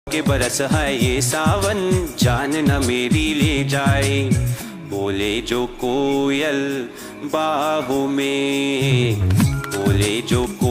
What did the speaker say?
के बरस है ये सावन, जान न मेरी ले जाए। बोले जो कोयल बाहों में, बोले जो